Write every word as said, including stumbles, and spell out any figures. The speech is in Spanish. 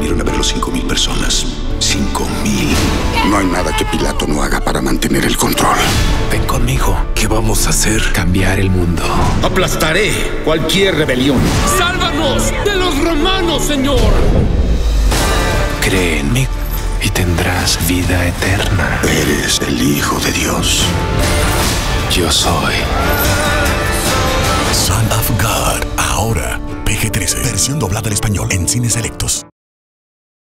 vinieron a verlo cinco mil personas. Cinco mil. No hay nada que Pilato no haga para mantener el control. Ven conmigo. ¿Qué vamos a hacer? Cambiar el mundo. Aplastaré cualquier rebelión. ¡Sálvanos de los romanos, Señor! Cree en mí y tendrás vida eterna. Eres el Hijo de Dios. Yo soy Son of God. Ahora, P G trece. Versión doblada al español en cines selectos.